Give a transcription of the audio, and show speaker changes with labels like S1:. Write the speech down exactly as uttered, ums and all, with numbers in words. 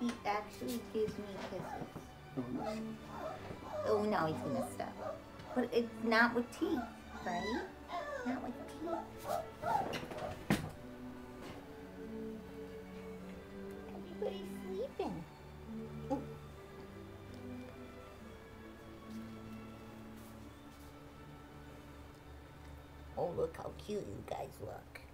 S1: he actually gives me kisses.
S2: Oh, nice.
S1: Oh, now he's gonna stop. But it's not with teeth, right? Not with teeth. Everybody's sleeping. Ooh. Oh, look how cute you guys look.